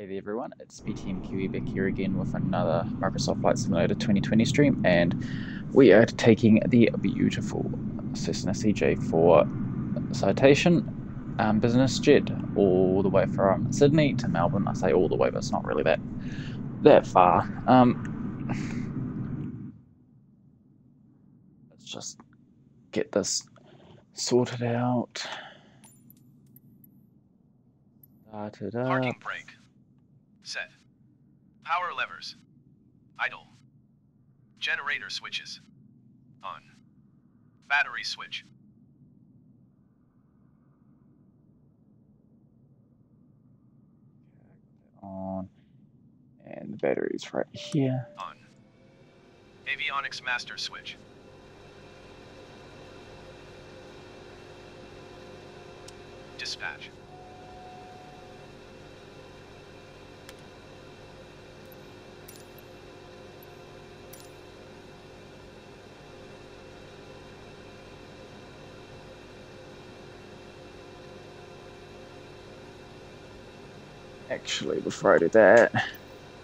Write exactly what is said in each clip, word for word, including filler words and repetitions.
Hey there everyone, it's B T M-Kiwi back here again with another Microsoft Flight Simulator twenty twenty stream, and we are taking the beautiful Cessna C J four Citation um, business jet all the way from Sydney to Melbourne. I say all the way, but it's not really that that far. Um, let's just get this sorted out. Started up. Parking brake. Set. Power levers. Idle. Generator switches. On. Battery switch. On. And the battery's right here. On. Avionics master switch. Dispatch. Actually, before I do that, can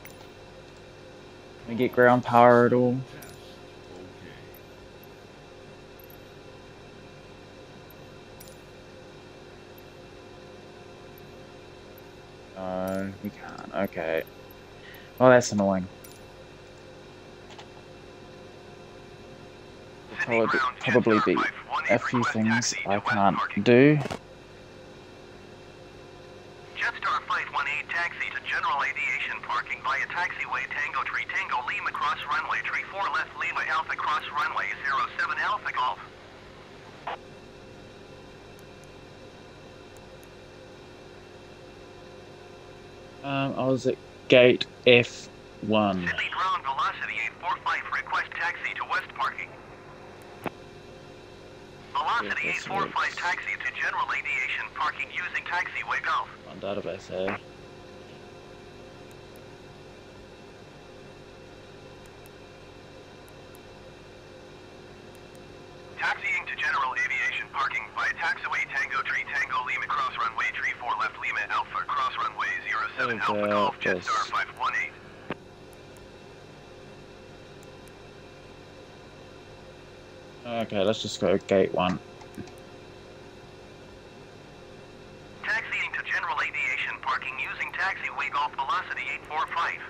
we get ground power at all? No, we can't. Okay. Well, that's annoying. There'll probably, probably be a few things I can't do. Jetstar five one eight taxi to general aviation parking via taxiway Tango Tree Tango Lima cross runway Tree four left Lima Alpha cross runway zero seven Alpha Golf. Um, I was at gate F one. Sydney ground velocity eight four five request taxi to west parking. Velocity Yeah, eight four five taxi to general aviation parking using taxiway Golf. On database, eh? Taxiing to general aviation parking via taxiway Tango Tree Tango Lima cross runway Tree four left Lima Alpha cross runway zero seven Oh, Alpha Golf this. Jetstar five one eight. Okay, let's just go gate one. Taxiing to general aviation parking using taxiway Golf velocity eight four five.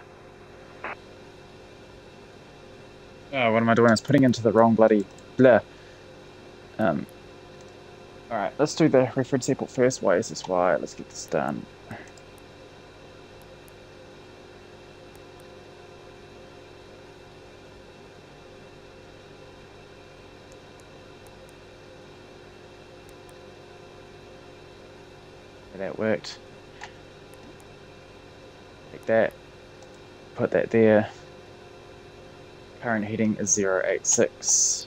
Oh, what am I doing? It's putting into the wrong bloody blur. Um. Alright, let's do the reference airport first. Y S S Y. Let's get this done. That worked. Take that. Put that there. Current heading is zero eight six.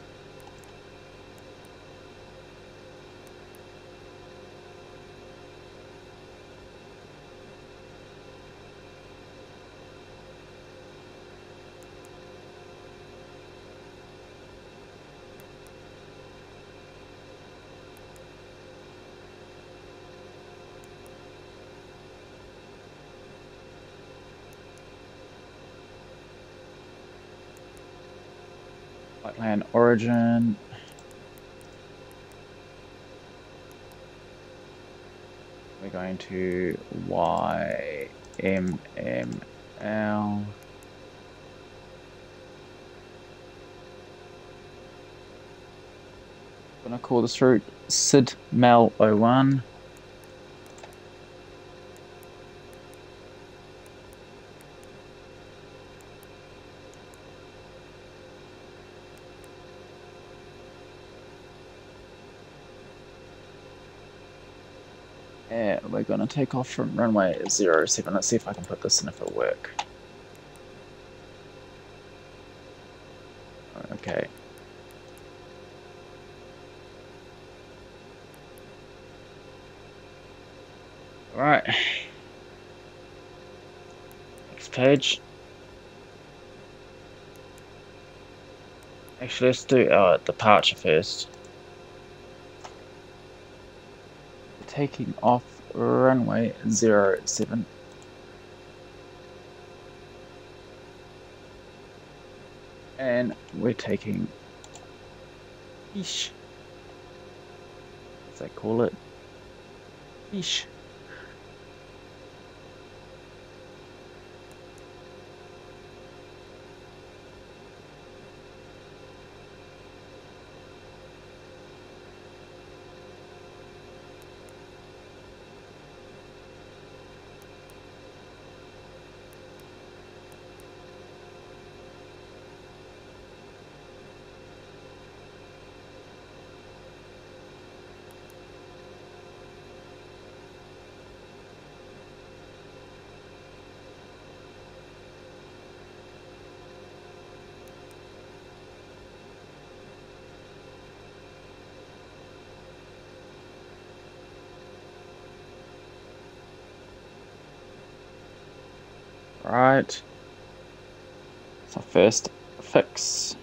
Flight plan origin. We're going to Y M M L. I'm gonna call this route S I D M E L zero one. And we're going to take off from runway zero seven. Let's see if I can put this in if it'll work. Okay. Alright. Next page. Actually, let's do our departure first. Taking off runway zero seven. and we're taking ish, as they call it, ish. Right, so first fix.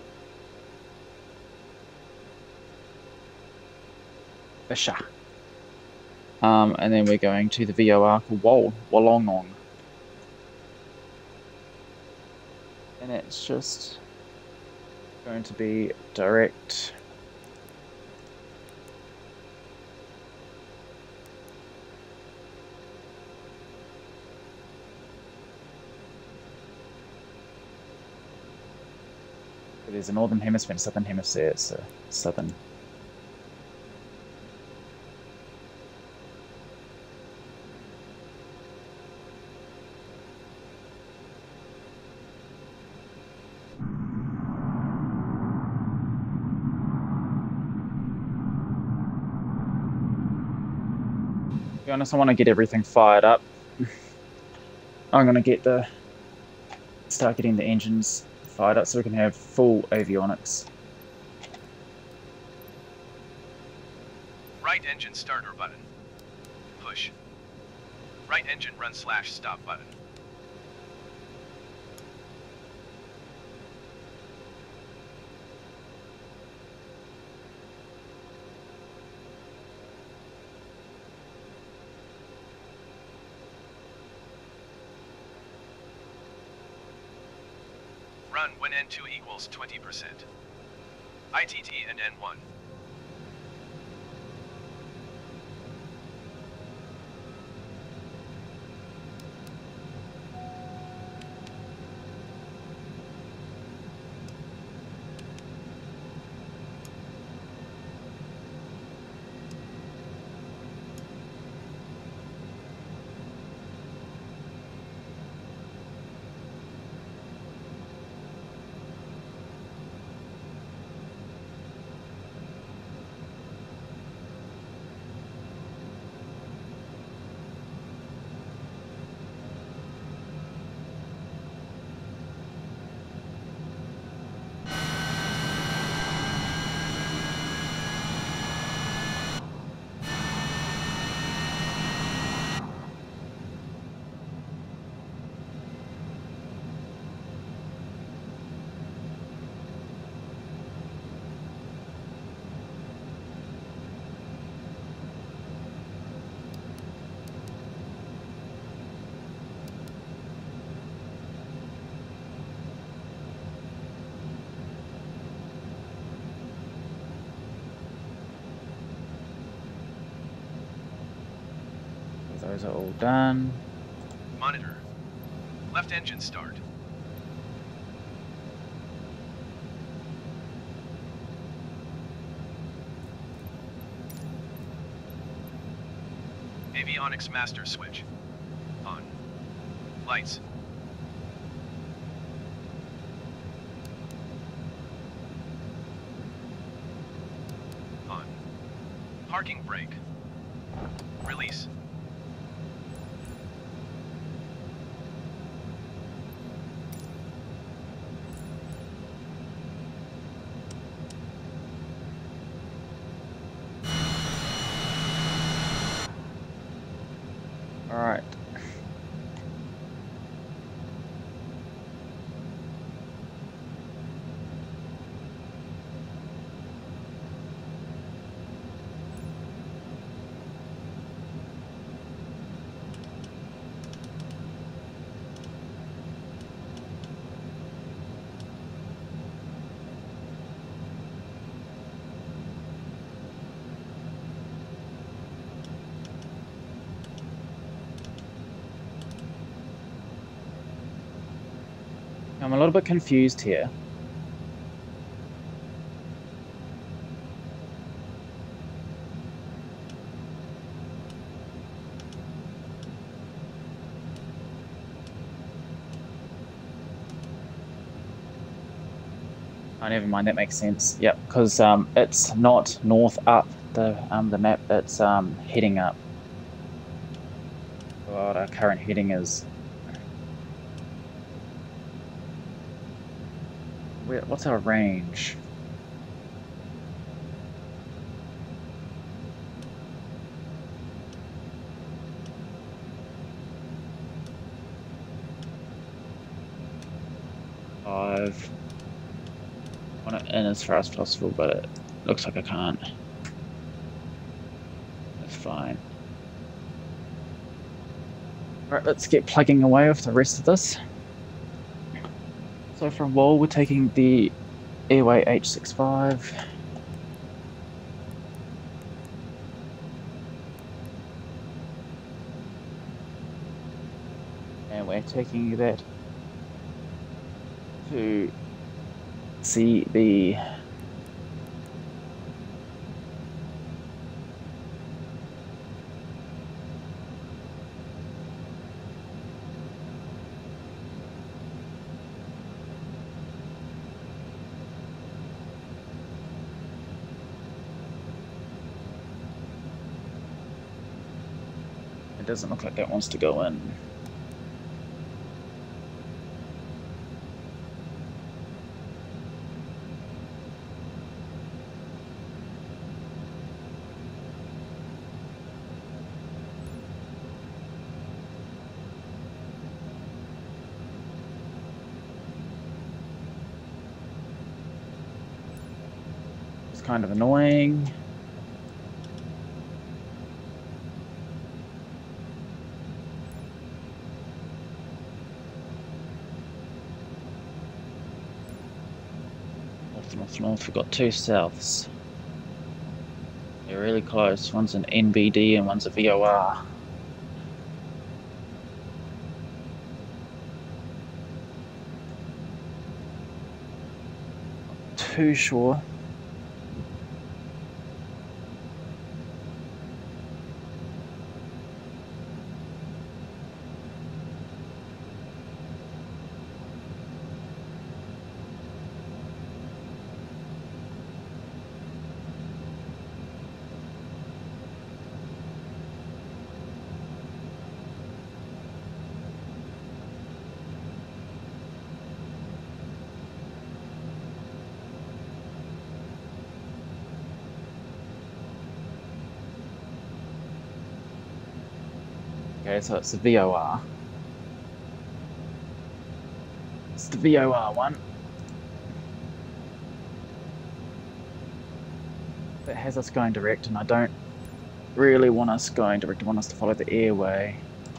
Fisher. Um, and then we're going to the V O R for Wol, Wollongong. And it's just going to be direct. There's a northern hemisphere and southern hemisphere, so southern. To be honest, I want to get everything fired up. I'm going to get the start getting the engines fired up so we can have full avionics. Right engine starter button. Push. Right engine run slash stop button. Run when N two equals twenty percent. I T T and N one. Those are all done. Monitor. Left engine start. Avionics master switch. On. Lights. On. Parking brake. Release. All right. I'm a little bit confused here. Oh, never mind. That makes sense. Yep, because um, it's not north up the um the map. It's um heading up. What our current heading is. Where, what's our range? Five. I want it in as far as possible, but it looks like I can't. That's fine. Alright, let's get plugging away with the rest of this. So from Wall, we're taking the Airway H sixty-five. And we're taking that to C B. It doesn't look like that wants to go in. It's kind of annoying. North, north, north. We've got two souths. They're really close. One's an N B D and one's a V O R. Too sure. Okay, so it's the V O R. It's the V O R one. That has us going direct, and I don't really want us going direct. I want us to follow the airway.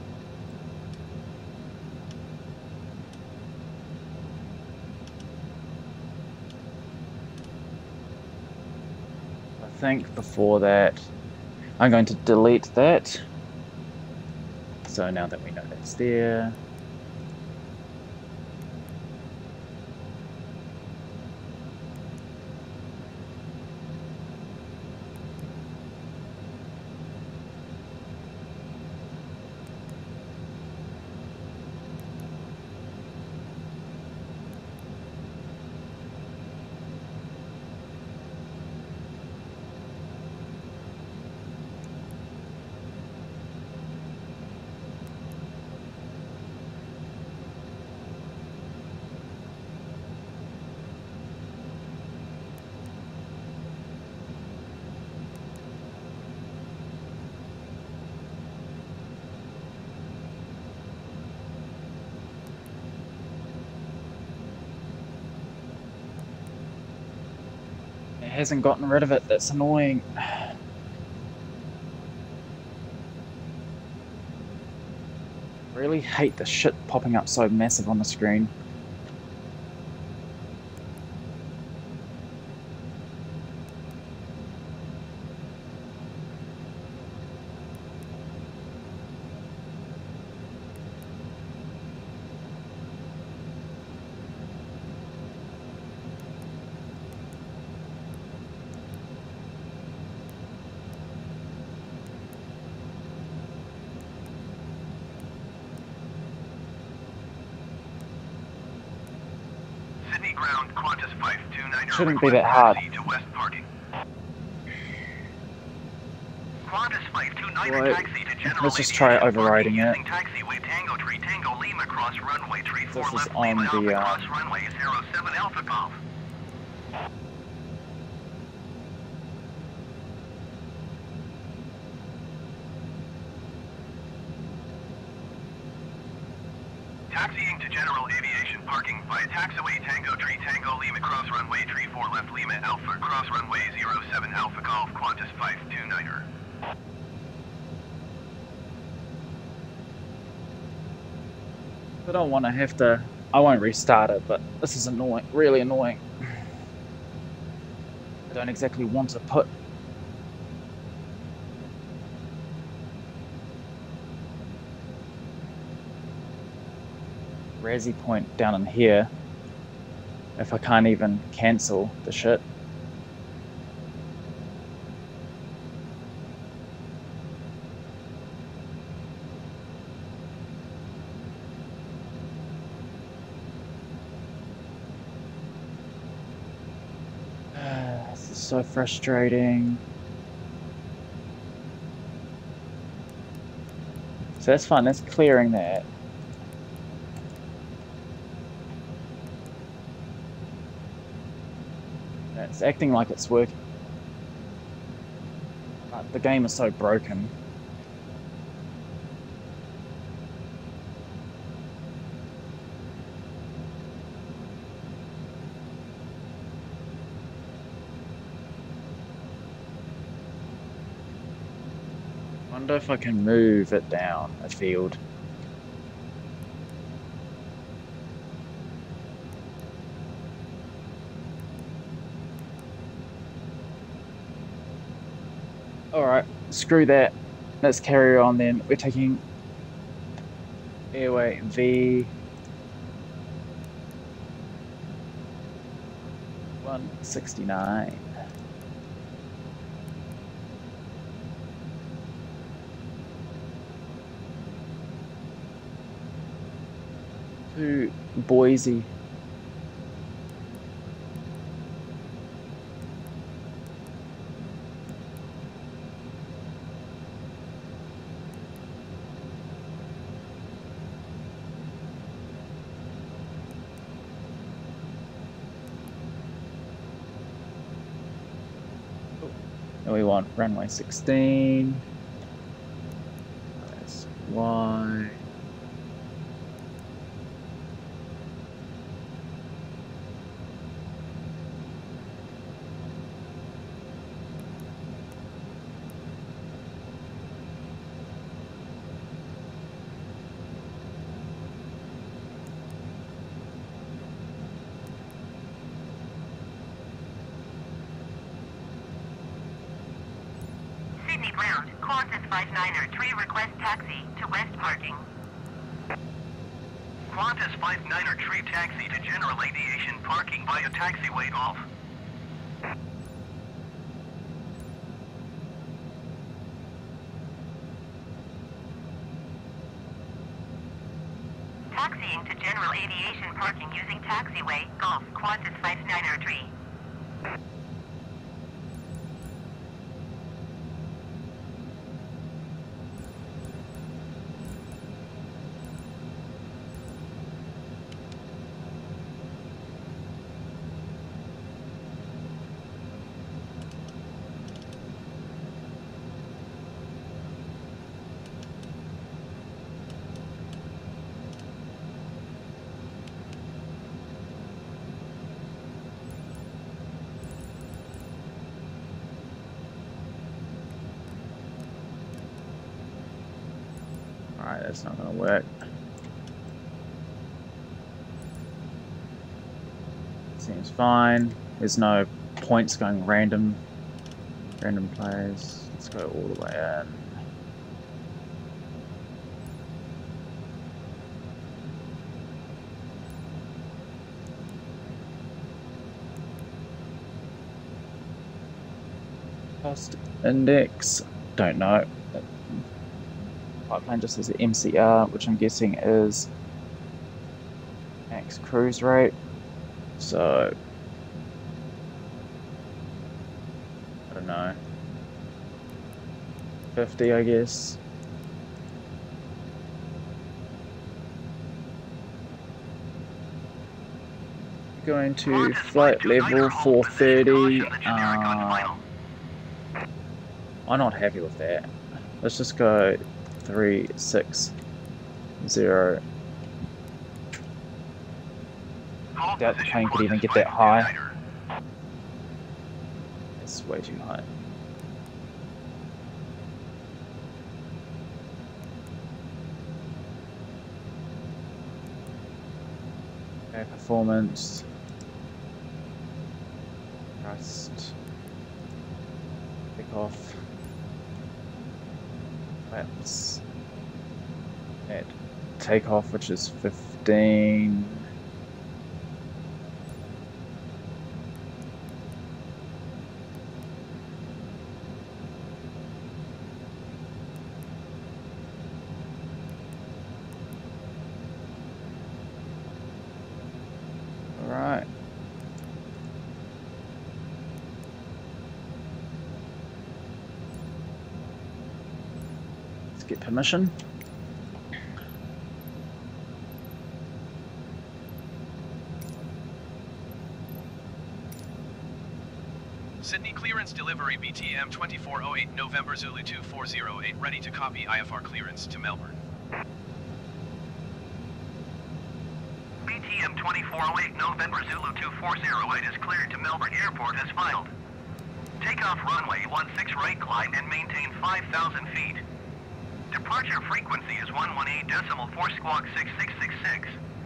I think before that, I'm going to delete that. So now that we know that's there. It hasn't gotten rid of it. That's annoying. Really hate the shit popping up so massive on the screen. ground, Qantas five two niner. Shouldn't be that hard. Taxi to west parking. Qantas five two niner Right. taxi to general Let's just try aviation overriding parking it. using taxiway Tango Tree Tango Lima cross runway tree four This is left on Lima the, Alpha um, cross runway zero seven Alpha Golf. Taxiing to general aviation parking via taxiway Tango Tree Tango Lima cross runway tree four left Lima Alpha cross runway zero seven Alpha Golf Qantas five two niner. I don't want to have to. I won't restart it, but this is annoying, really annoying. I don't exactly want to put Razzie Point down in here if I can't even cancel the shit. This is so frustrating. So that's fine, that's clearing that. It's acting like it's working. But the game is so broken. I wonder if I can move it down a field. Alright, screw that. Let's carry on then. We're taking airway V one sixty-nine. To Boise. And we want runway sixteen. That's Y. Sydney ground, Qantas five niner, tree request taxi to west parking. Qantas five niner tree taxi to general aviation parking via taxiway off. Taxiing to general aviation parking using taxiway Golf Qantas five niner tree. Alright, that's not gonna work. Seems fine. There's no points going random. Random plays. Let's go all the way in. Cost index. Don't know. Pipeline just says M C R, which I'm guessing is max cruise rate. So I don't know, fifty, I guess. Going to flight level four thirty. Um, I'm not happy with that. Let's just go three six zero. Doubt the plane could even get that high. It's way too high. Okay, performance. Thrust. Take off. Flaps. At takeoff, which is fifteen. Alright. Let's get permission. Sydney clearance delivery B T M twenty-four oh eight November Zulu two four zero eight ready to copy I F R clearance to Melbourne. B T M twenty-four oh eight November Zulu two four zero eight is cleared to Melbourne Airport as filed. Takeoff runway one six right climb and maintain five thousand feet. Departure frequency is one one eight decimal four squawk six six six six.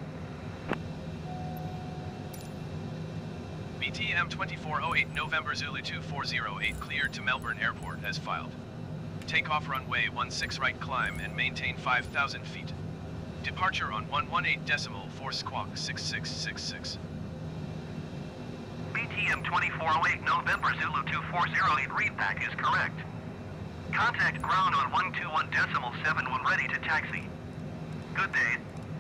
B T M twenty-four oh eight November Zulu two four zero eight cleared to Melbourne Airport as filed. Takeoff runway one six right climb and maintain five thousand feet. Departure on one one eight decimal four squawk six six six six. B T M twenty-four oh eight November Zulu two four zero eight readback is correct. Contact ground on one two one decimal seven when ready to taxi. Good day.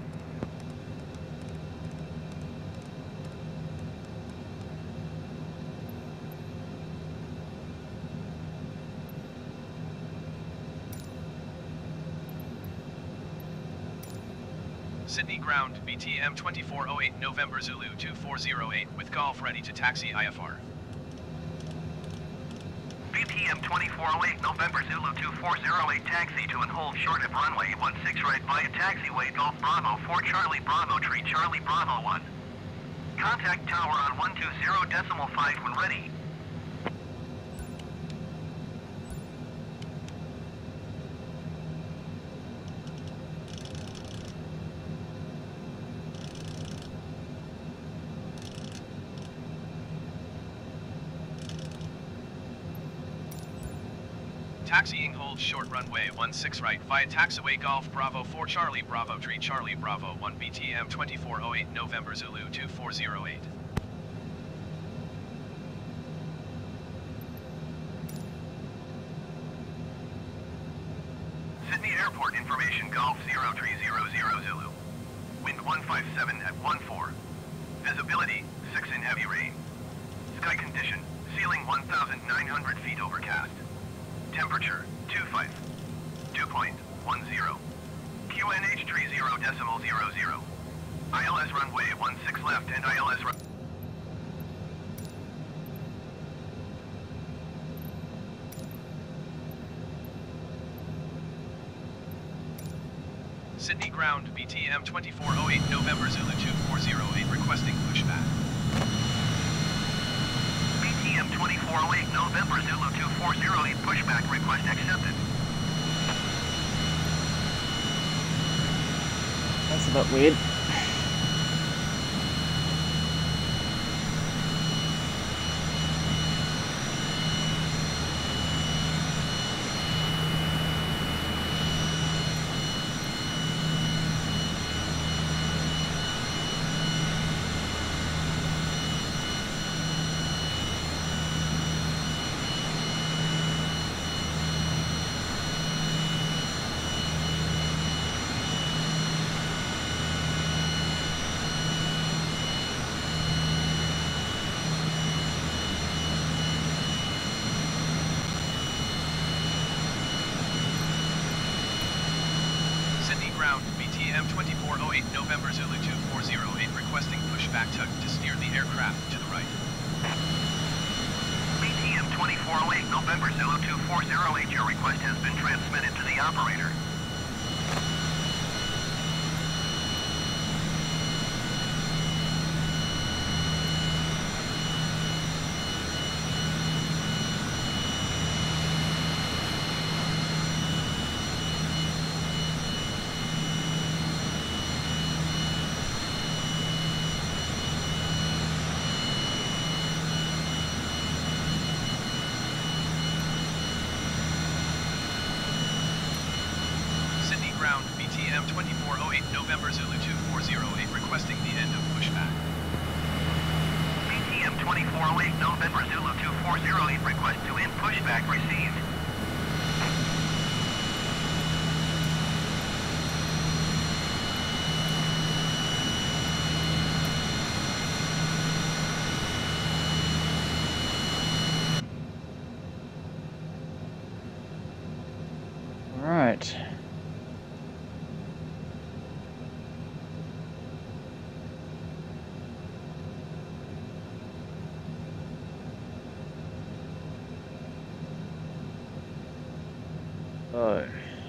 Sydney ground B T M twenty-four oh eight November Zulu two four zero eight with Golf ready to taxi I F R. B T M twenty-four oh eight November Zulu two four zero eight taxi to and hold short of runway one six right via taxiway Golf Bravo four Charlie Bravo Tree Charlie Bravo one. Contact tower on one two zero decimal five when ready. Taxiing hold short runway one six right via taxiway Golf Bravo four Charlie Bravo Tree Charlie Bravo one B T M twenty-four oh eight November Zulu two four zero eight. Sydney Airport information Golf zero three zero zero Zulu. Wind one five seven at one four. Visibility six in heavy rain. Sky condition ceiling one thousand nine hundred feet overcast. Temperature two five. Dew point one zero. Q N H three zero decimal zero zero. I L S runway one six left and I L S run. Sydney ground B T M twenty-four oh eight November Zulu two four zero eight requesting pushback. B T M twenty-four oh eight November Zulu two four zero eight pushback request accepted. That's a bit weird. M twenty-four oh eight November Zulu two four zero eight requesting pushback tug to steer the aircraft to the right. B T M twenty-four oh eight November Zulu two four zero eight, your request has been transmitted to the operator. Ground, B T M twenty-four oh eight November Zulu two four zero eight requesting the end of pushback. B T M twenty-four oh eight November Zulu two four zero eight request to end pushback received. All right. Oh.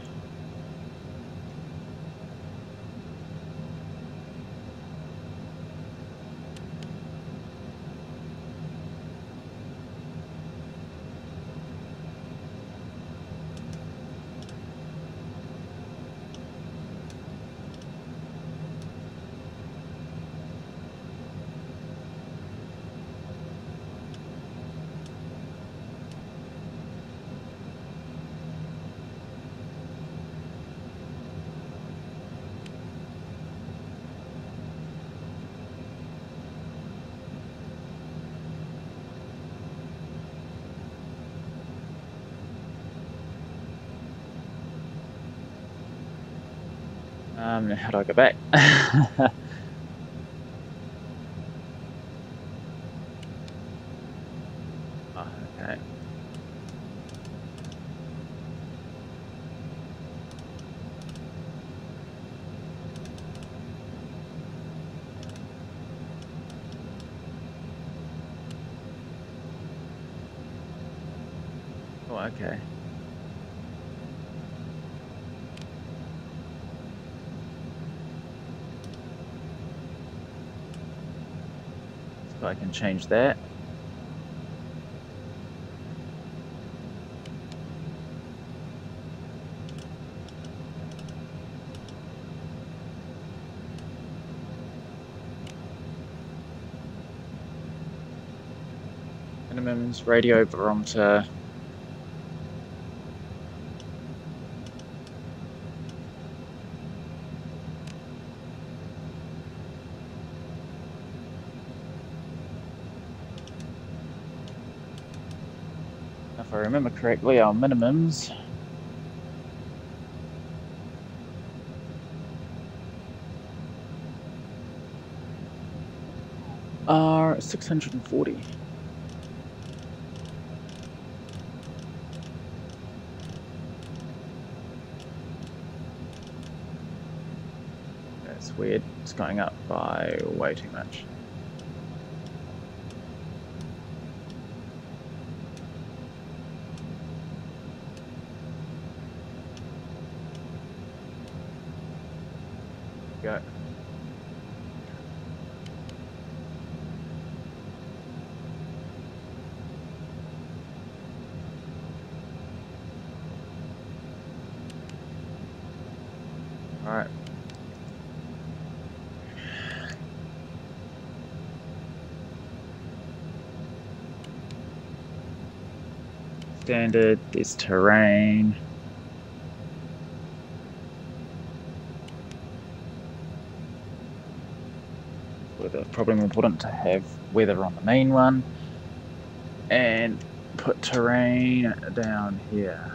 Um, how do I go back? Oh, okay. Oh, okay. So I can change that. Minimums, radio barometer. If I remember correctly, our minimums are six hundred forty. That's weird. It's going up by way too much. Go. All right. Standard, this terrain. Weather, probably more important to have weather on the main one. And put terrain down here.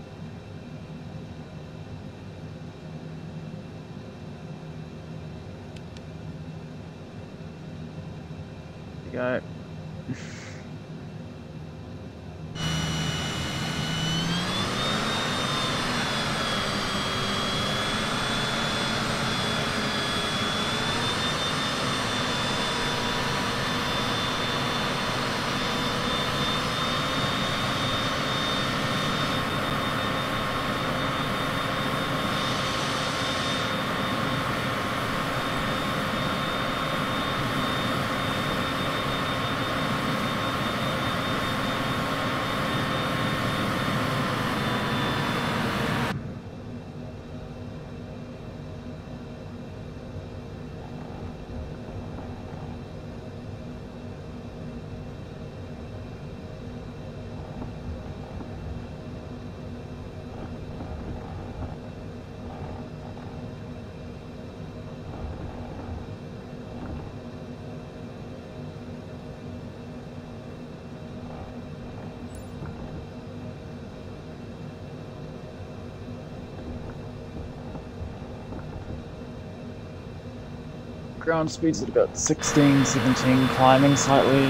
There you go. ground speeds at about sixteen, seventeen, climbing slightly.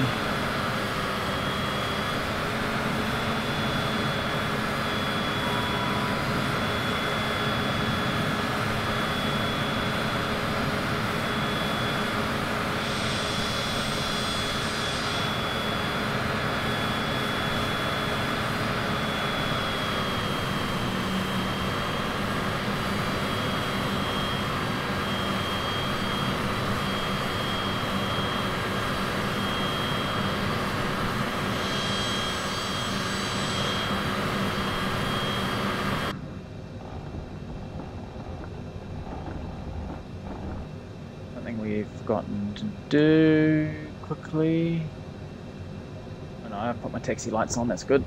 We've gotten to do quickly. Oh no, I've put my taxi lights on, that's good.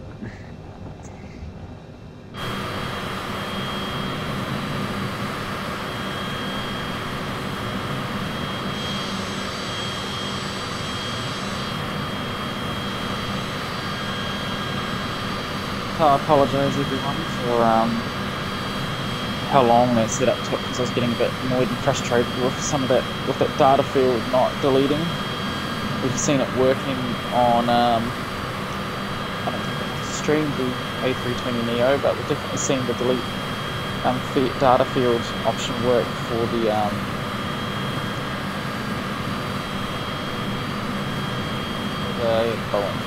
So I apologise everyone for um, how long that setup took, because I was getting a bit annoyed and frustrated with some of that, with that data field not deleting. We've seen it working on, um, I don't think I've streamed the A three twenty Neo, but we've definitely seen the delete um, data field option work for the um, the Boeing.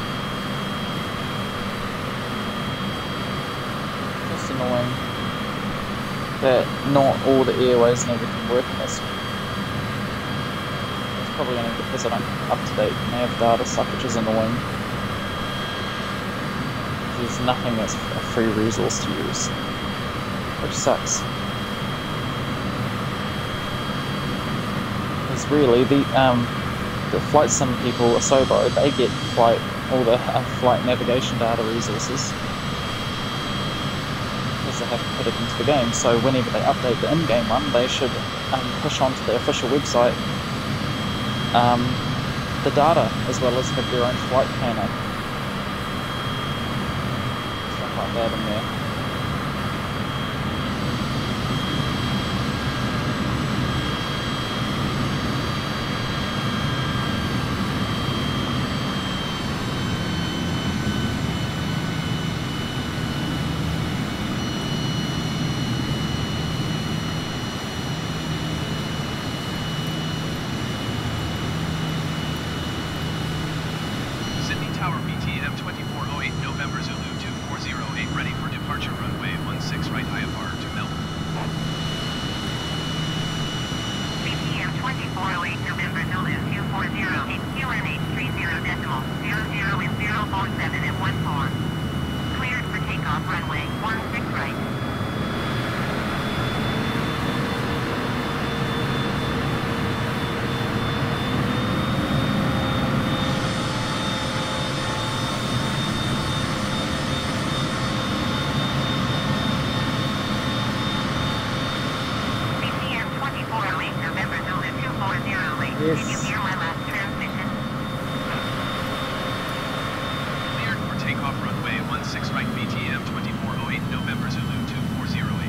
Just annoying that not all the airways and everything work in this. It's probably only because I don't up-to-date nav data stuff, which is annoying. There's nothing that's a free resource to use, which sucks. Because really, the um, the flight sim people, Asobo, they get flight all the uh, flight navigation data resources. They have to put it into the game, so whenever they update the in-game one, they should um, push onto the official website um, the data, as well as have their own flight planner, stuff like that in there. Tower B T M twenty-four oh eight November Zulu two four zero eight ready for departure runway one six right I F R to Melbourne. B T M twenty-four oh eight November Zulu two four zero eight Q N H three zero decimal zero zero and zero four seven at one four. Cleared for takeoff runway one six right. Yes. Did you hear my last transmission? Cleared for takeoff runway one six right B T M twenty-four oh eight November Zulu two four zero eight.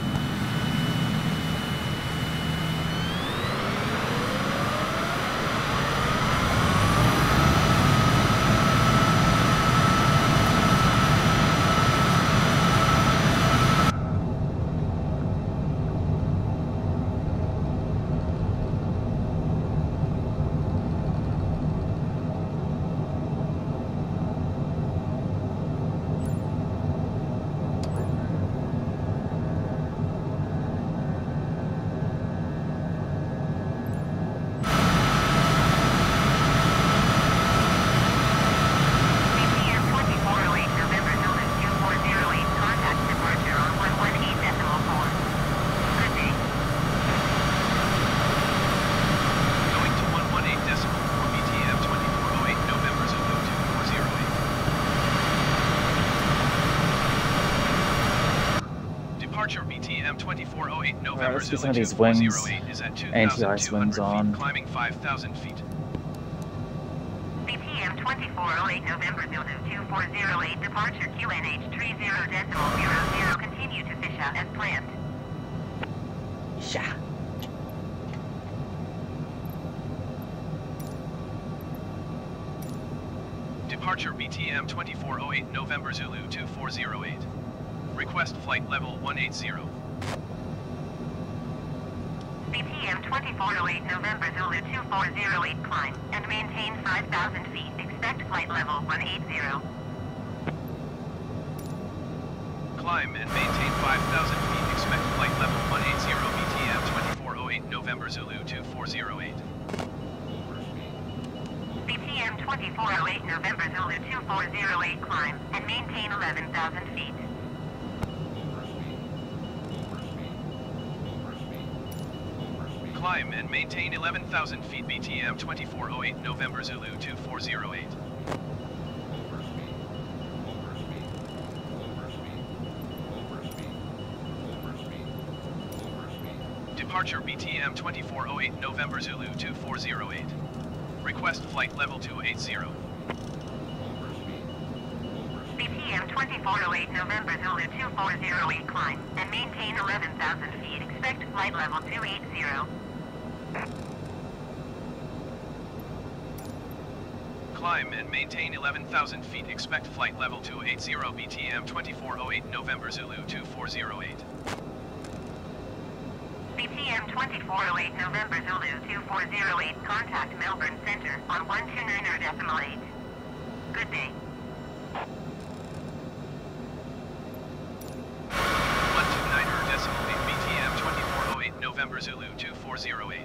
Departure B T M twenty-four oh eight November Alright, let's get some of Zulu these wings, two four zero eight is at anti-ice two thousand two wings hundred on. feet, climbing five thousand feet. B T M twenty-four oh eight November Zulu two four zero eight departure Q N H three zero decimal zero zero continue to fish out as planned. Yeah. Departure B T M twenty-four oh eight November Zulu two four zero eight. Request flight level one eighty. B T M twenty-four oh eight November Zulu two four zero eight, climb and maintain five thousand feet. Expect flight level one eighty. Climb and maintain five thousand feet. Expect flight level one eighty. B T M twenty-four oh eight November Zulu two four zero eight. B T M twenty-four oh eight November Zulu two four zero eight, climb and maintain eleven thousand feet. Climb and maintain eleven thousand feet. B T M twenty-four oh eight November Zulu two four zero eight. Departure B T M twenty-four oh eight November Zulu two four zero eight. Request flight level two eighty. B T M twenty-four oh eight November Zulu two four zero eight, climb and maintain eleven thousand feet. Expect flight level two eighty. Climb and maintain eleven thousand feet. Expect flight level two eighty. B T M twenty-four oh eight November Zulu two four zero eight. B T M twenty-four oh eight November Zulu two four zero eight, contact Melbourne Center on one two nine point eight. Good day. one two nine point eight B T M twenty-four oh eight November Zulu two four zero eight.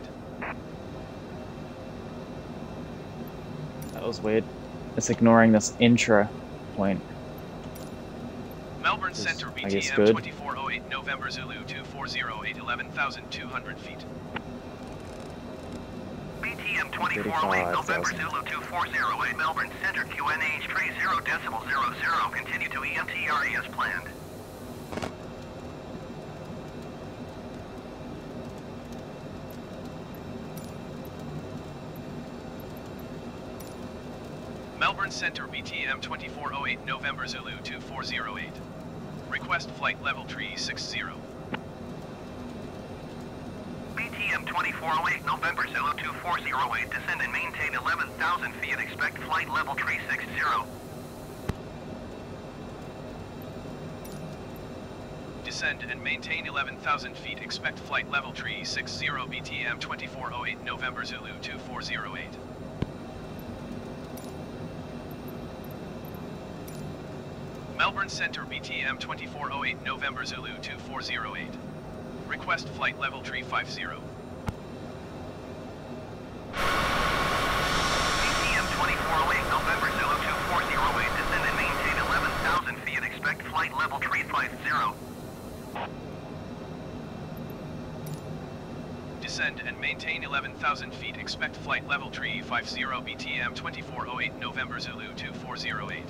That was weird. It's ignoring this intra point. Melbourne Is, Center I guess, B T M good. twenty-four oh eight November Zulu two four zero eight, eleven thousand two hundred feet. B T M twenty-four oh eight November thirty-five thousand. Zulu two four zero eight Melbourne Center Q N H three zero decimal zero zero. Continue to E M T R E as planned. Melbourne Center B T M twenty-four oh eight November Zulu two four zero eight. Request flight level three sixty. B T M twenty-four oh eight November Zulu two four zero eight, descend and maintain eleven thousand feet. Expect flight level three sixty. Descend and maintain eleven thousand feet. Expect flight level three sixty. B T M twenty-four oh eight November Zulu two four zero eight. Melbourne Center B T M twenty-four oh eight November Zulu two four zero eight. Request flight level three fifty. B T M twenty-four oh eight November Zulu two four zero eight, descend and maintain eleven thousand feet. Expect flight level three fifty. Descend and maintain eleven thousand feet. Expect flight level three fifty. B T M twenty-four oh eight November Zulu two four zero eight.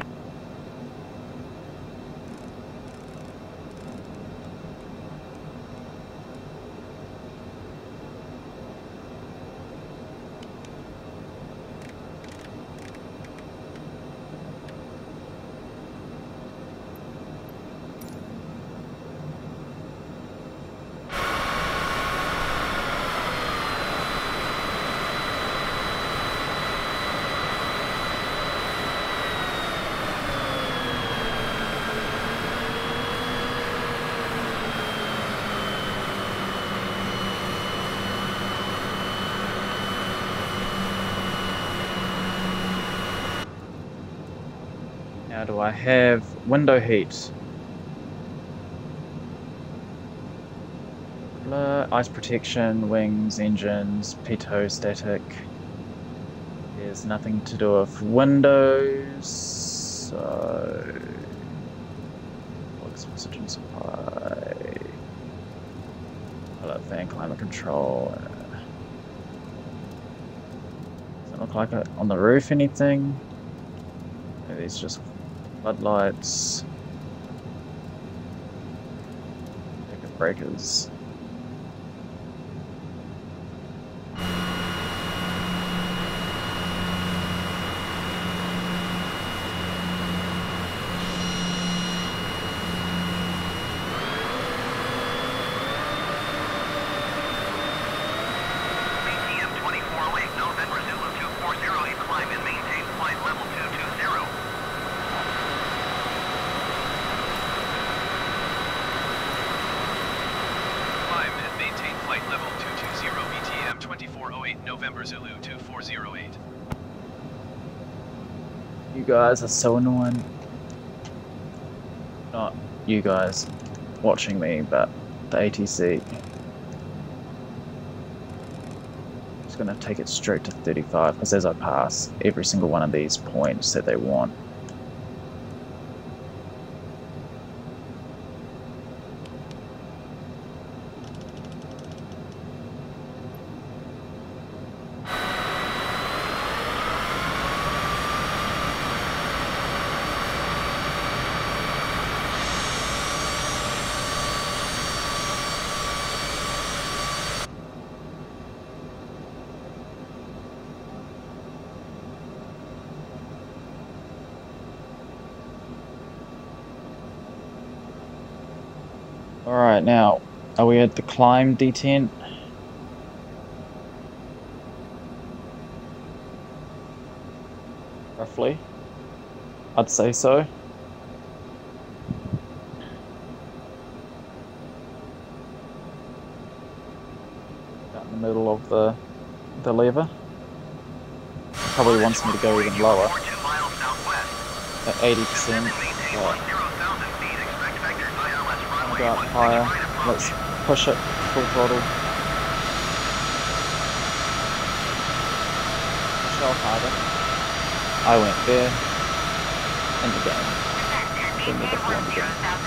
Now do I have window heat? Blur, ice protection, wings, engines, pitot, static. There's nothing to do with windows, so looks oxygen supply. Pilot fan, climate control. Doesn't look like it on the roof anything. Maybe it's just floodlights, circuit breakers. B T M twenty-four oh eight November Zulu two four zero eight, climb and maintain flight level two two flight level two two zero B T M twenty-four oh eight November Zulu two four zero eight. You guys are so annoying. Not you guys watching me, but the A T C. Just gonna take it straight to thirty-five because as I pass every single one of these points that they want. Alright, now, are we at the climb detent? Roughly. I'd say so. Out in the middle of the, the lever. Probably wants me to go even lower. At eighty percent. Yeah. Go up higher. Let's push it full throttle. Shell harder. I went there. End the game. Give me the phone again.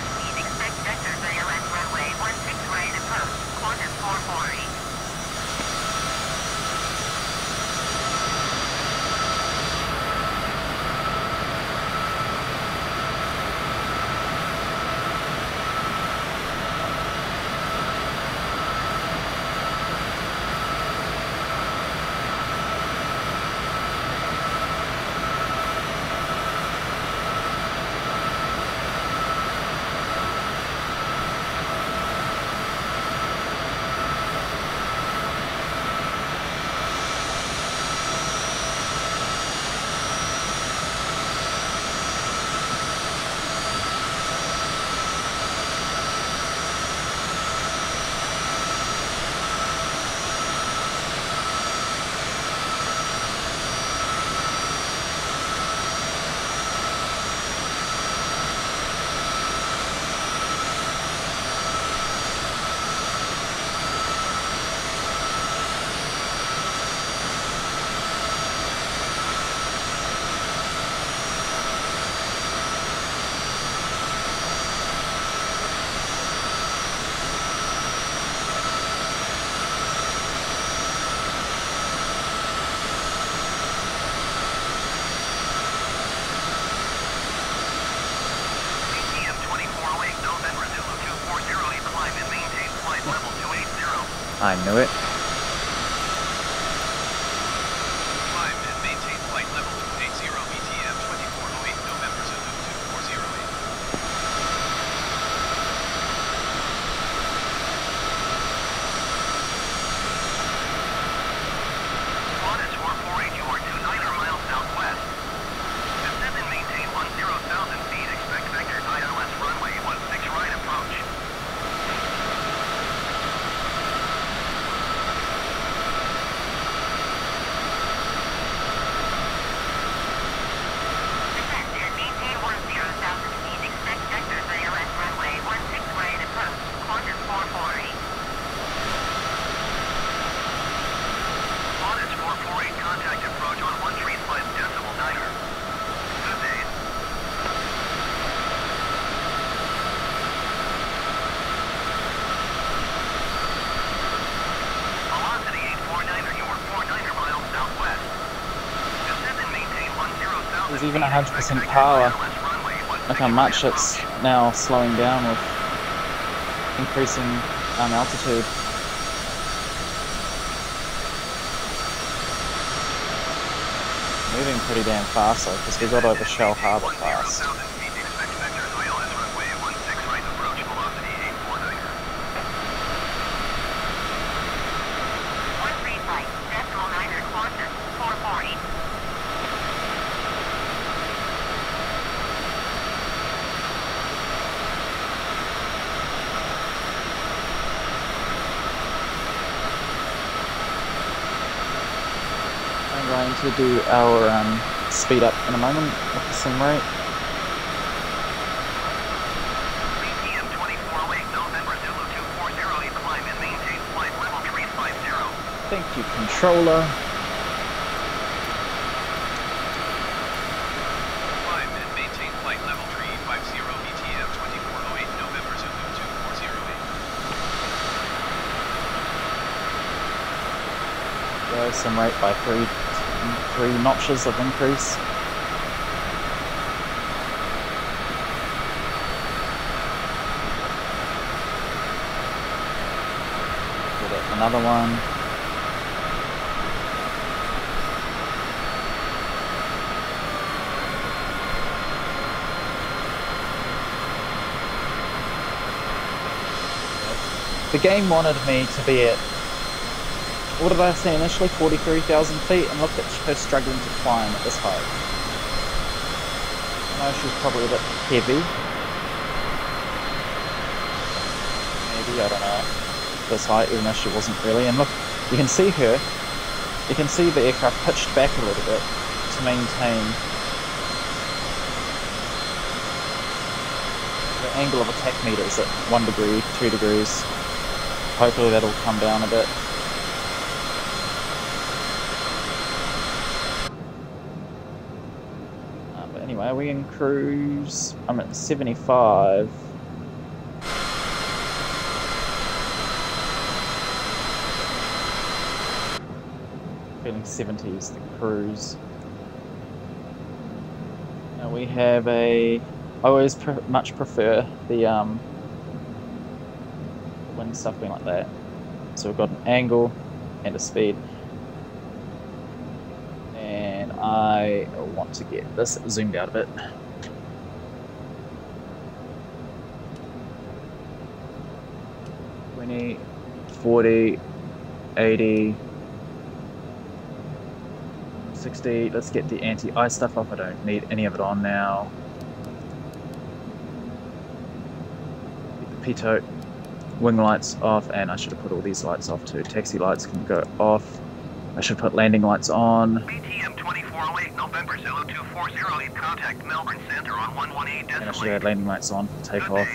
I knew it. Climb and maintain flight level two eighty B T M twenty-four oh eight November Zulu two four zero eight. Qantas four four eight, you are two niner miles southwest. Descend and maintain one zero thousand feet. Expect vector I L S runway one six right approach. There's even one hundred percent power. Look how much it's now slowing down with increasing um, altitude. Moving pretty damn fast though, because we got over Shell Harbour fast. going to do our um, speed up in a moment with the sim rate. B T M twenty-four oh eight November Zulu two four zero eight, climb and maintain flight level three five zero. Thank you, controller. Climb and maintain flight level three five zero, B T M twenty-four oh eight November Zulu two four zero eight. Go sim rate by three, three notches of increase. Get it, another one. The game wanted me to be at, what did I say initially, forty-three thousand feet, and look at her struggling to climb at this height. I know she's probably a bit heavy. Maybe, I don't know, this height, even though she wasn't really. And look, you can see her, you can see the aircraft pitched back a little bit to maintain the angle of attack meters at one degree, two degrees. Hopefully that'll come down a bit. Uh, but anyway, we in cruise. I'm at seventy-five. Feeling seventy is the cruise. Now we have a. I always pre much prefer the um. wind stuff being like that. So we've got an angle and a speed, and I want to get this zoomed out a bit. twenty, forty, eighty, sixty. Let's get the anti-ice stuff off. I don't need any of it on now. Get the pitot. Wing lights off, and I should have put all these lights off too. Taxi lights can go off. I should put landing lights on. B T M twenty-four oh eight November Zulu two four zero eight, contact Melbourne Center on one one eight decimal eight. And I should have landing lights on for takeoff.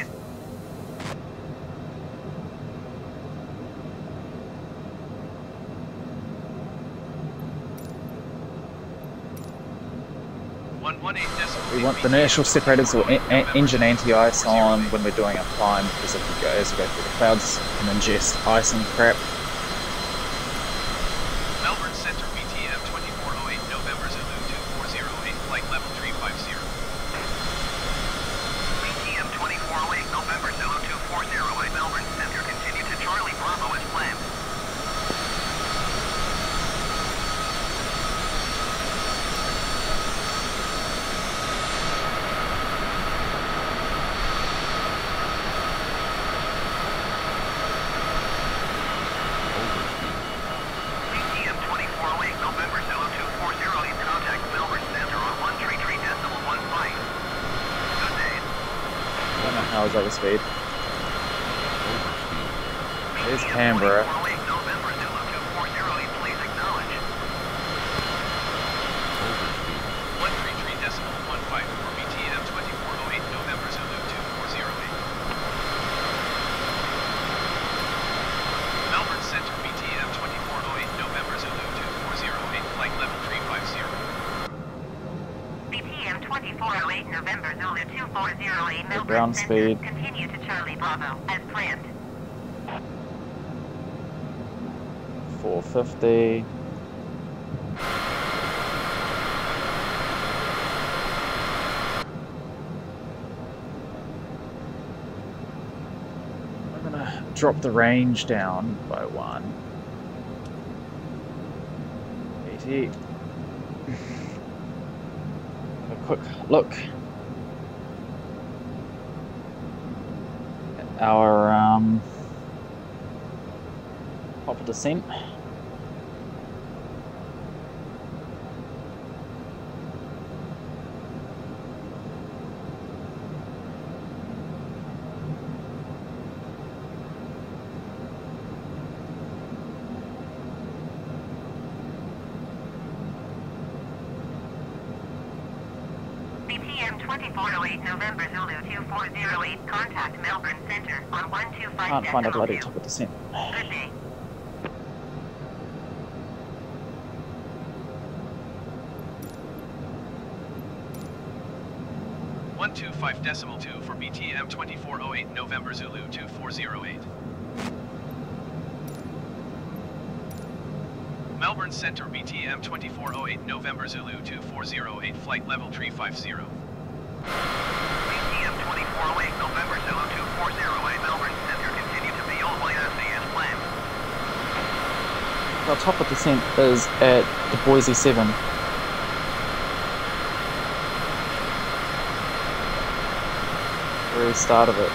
We want the inertial separators or en engine anti-ice on when we're doing our climb, because if we go, as we go through the clouds, we can ingest ice and crap. Melbourne Center B T M twenty-four oh eight November Zulu two four zero eight, flight level three five zero. B T M twenty-four oh eight November Zulu two four zero eight, Melbourne Center, continue to Charlie Bravo as planned. How is that the speed? There's Canberra. one three three decimal one five four, B T M twenty-four oh eight November Zulu two four zero eight. Melbourne Center B T M twenty-four oh eight November Zulu two four zero eight, flight level three five zero. B T M twenty-four oh eight November Zulu two four zero eight, Melbourne ground Center, speed. continue to Charlie Bravo as planned. four fifty. I'm gonna drop the range down by one. eighty. Have a quick look at our um, proper descent. twenty-four oh eight November Zulu two four zero eight. Contact Melbourne Centre on one two five Can't find a decimal bloody two. top of descent. Good day. one two five decimal two for B T M twenty-four oh eight November Zulu two four zero eight. Melbourne Centre B T M twenty-four oh eight November Zulu two four zero eight, flight level three five zero. B T M twenty-four oh eight November Zulu two four zero eight, Melbourne Centre, continue to be on Y S S Y as planned. Our top of descent is at the Boise seven. Very start of it.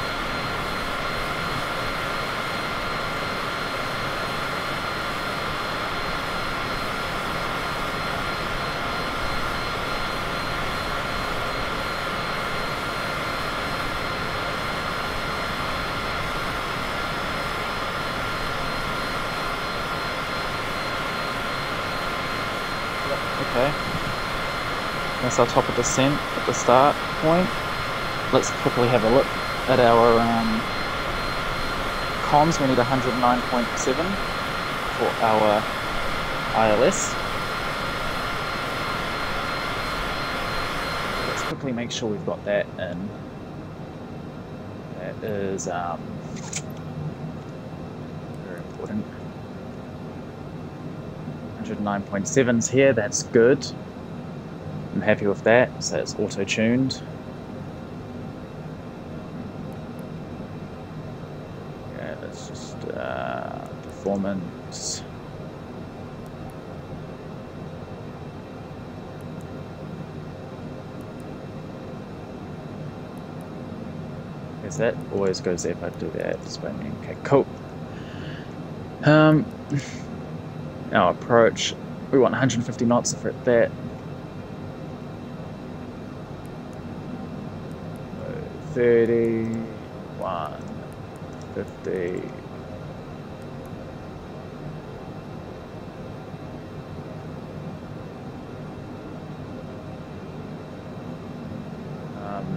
Okay, that's our top of descent at the start point. Let's quickly have a look at our um, comms. We need one hundred nine point seven for our I L S. Let's quickly make sure we've got that in. That is um, very important. one hundred nine point seven's here, that's good. I'm happy with that, so it's auto-tuned. Yeah, let's just uh, performance. Is that always goes there if I do that? Display name. Okay, cool. Um. Our approach, we want one hundred fifty knots for that. thirty, one, fifty. Um,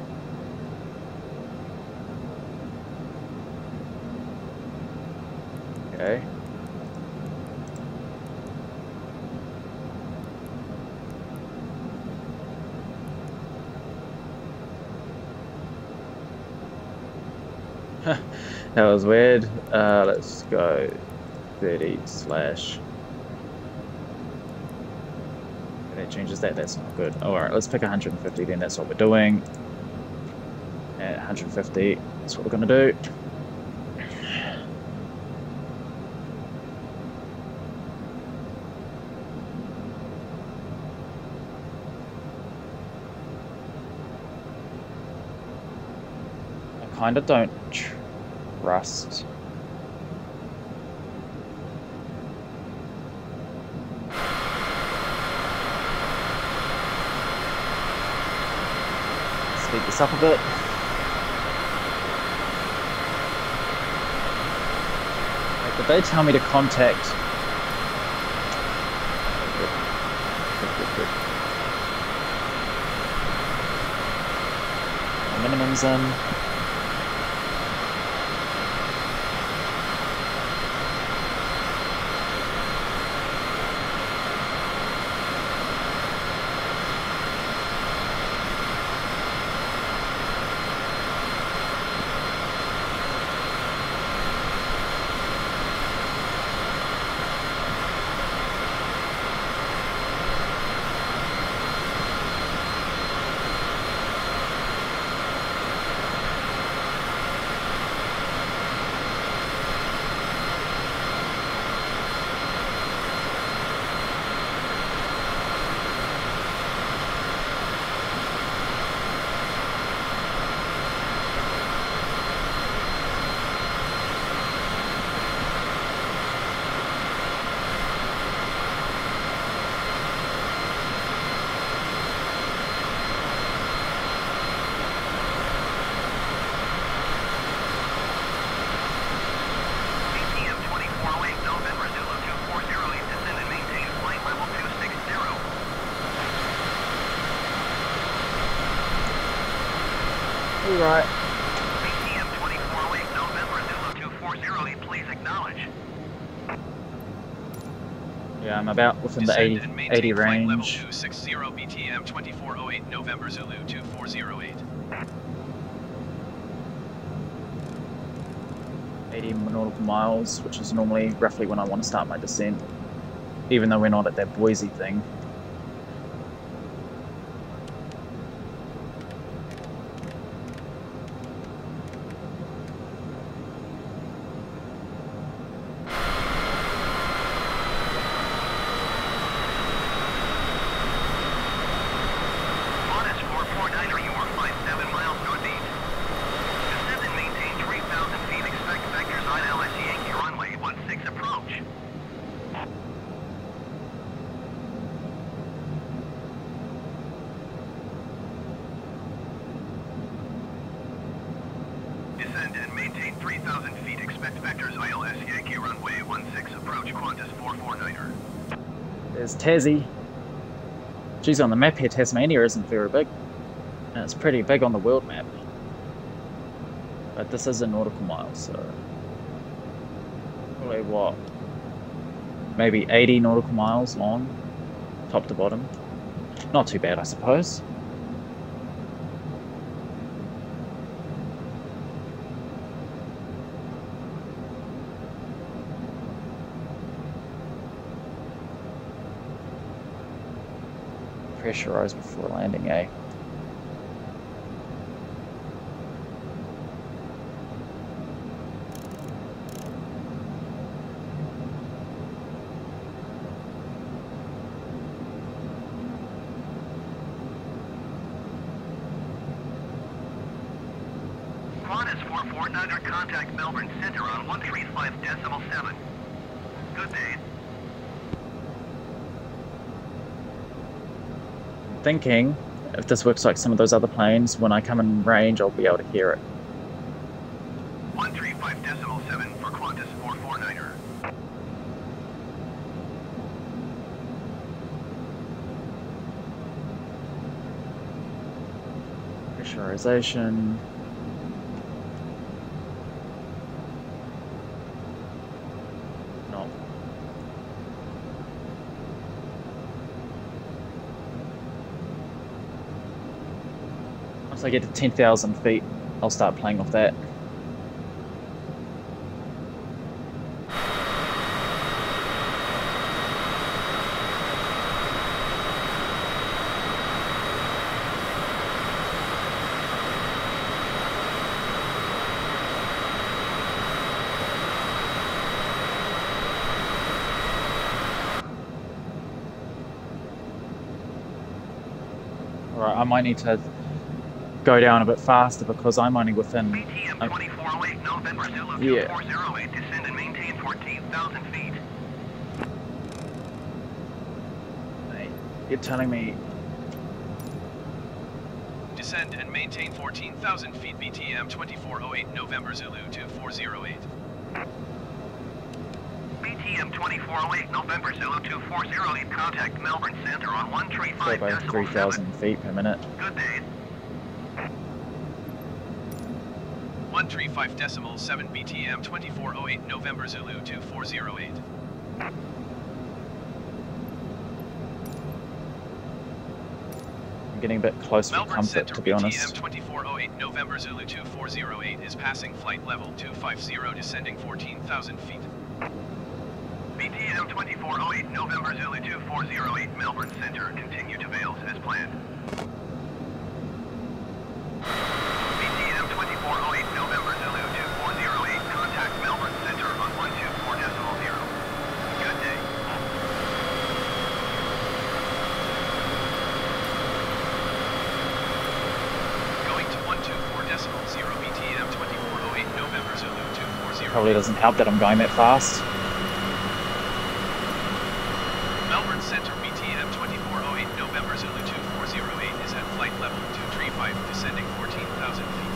okay. That was weird. Uh, let's go thirty slash. That changes that. That's not good. Oh, all right, let's pick one hundred fifty then. That's what we're doing. At one hundred fifty, that's what we're gonna do. I kind of don't trust. Speed this up a bit. Like, did they tell me to contact? Good. Good, good, good. My minimum's in. right. B T M twenty-four oh eight November Zulu two four zero eight, please acknowledge. Yeah, I'm about within the Descend eighty, and maintain eighty flight level range. two six zero B T M twenty-four oh eight November Zulu two four zero eight. eighty nautical miles, which is normally roughly when I want to start my descent, even though we're not at that Boise thing. Descend and maintain three thousand feet. Expect vectors I L S Yankee runway one six approach Qantas four four niner. There's Tassie. Geez, on the map here, Tasmania isn't very big. And it's pretty big on the world map. But this is in nautical miles, so... probably what? Maybe eighty nautical miles long, top to bottom. Not too bad, I suppose. Pressurize before landing, eh? Qantas four four niner, contact Melbourne Center on one three five decimal seven. Good day. Thinking, if this works like some of those other planes, when I come in range, I'll be able to hear it. one three five decimal seven for Qantas four four niner. Pressurization. No. Once I get to ten thousand feet, I'll start playing with that. Alright, I might need to go down a bit faster because I'm only within... B T M twenty-four oh eight November Zulu Yeah. two four zero eight, descend and maintain fourteen thousand feet. Mate, you're telling me... Descend and maintain fourteen thousand feet. B T M twenty-four oh eight November Zulu two four zero eight. B T M twenty-four oh eight November Zulu two four zero eight, contact Melbourne Center on one three go five by decimal three thousand seven. feet per minute. Good day. one three five decimal seven B T M twenty-four oh eight November Zulu two four zero eight. I'm getting a bit close for Melbourne comfort, Center to be B T M honest. twenty-four oh eight November Zulu two four zero eight is passing flight level two five zero, descending fourteen thousand feet. B T M twenty-four oh eight November Zulu two four zero eight, Melbourne Center, continue to Vales as planned. B T M twenty-four oh eight November Zulu two four zero eight, contact Melbourne Center on one two four decimal zero. Good day. Going to one two four decimal zero B T M twenty-four oh eight November Zulu two four zero. Probably doesn't help that I'm going that fast. Melbourne Center B T M twenty-four oh eight November Zulu two four zero eight is at flight level two three five, descending fourteen thousand feet.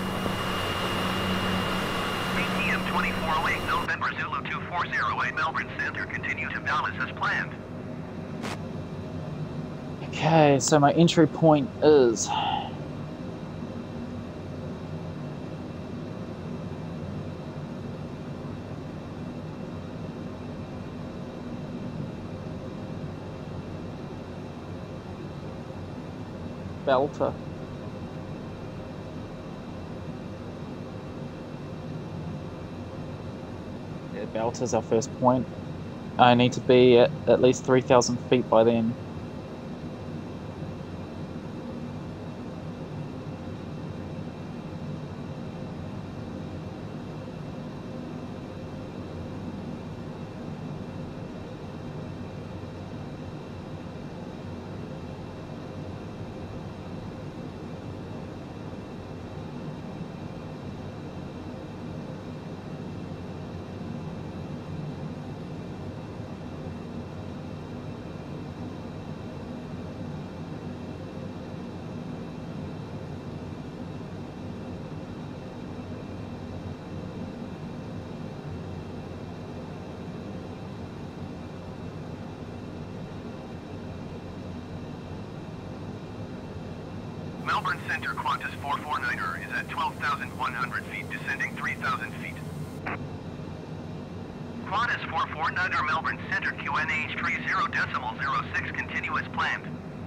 B T M twenty-four oh eight November Zulu two four zero eight, Melbourne Center, continue to Dallas as planned. Okay, so my entry point is... belter. Yeah, belter's our first point. I need to be at at least three thousand feet by then. Melbourne Center Qantas four four niner is at twelve thousand one hundred feet, descending three thousand feet. Qantas four four niner Melbourne Center Q N H three zero decimal zero six, continue as planned.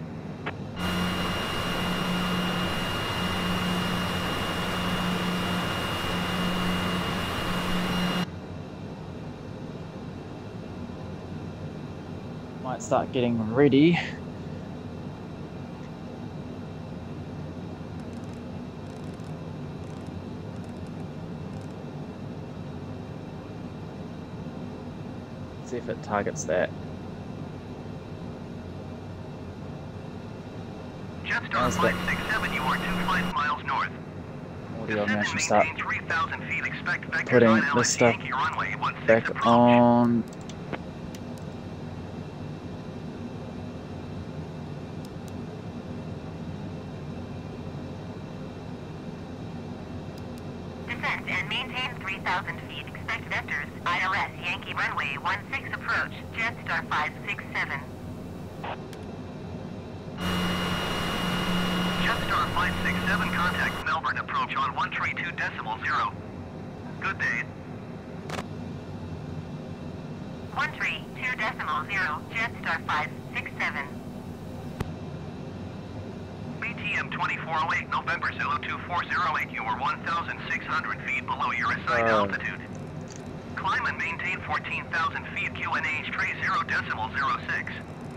Might start getting ready. See if it targets that. Jetstar five six seven, you are two flights miles north. Audio, I'm actually start three thousand feet, expect vector putting nine this L stuff Yankee runway one six back approach. on. Descent and maintain three thousand feet. Expect vectors. I L S Yankee runway one six approach. Jetstar five six seven. Jetstar five six seven, contact Melbourne approach on one three two decimal zero. Good day. one three two decimal zero. Jetstar five six seven. B T M twenty-four oh eight November Zulu two four zero eight, you are one thousand six hundred feet below your assigned Uh. altitude. Climb and maintain fourteen thousand feet, Q N H three zero decimal zero six.